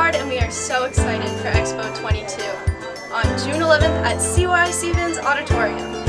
Bernard and we are so excited for Expo 22 on June 11th at CY Stevens Auditorium.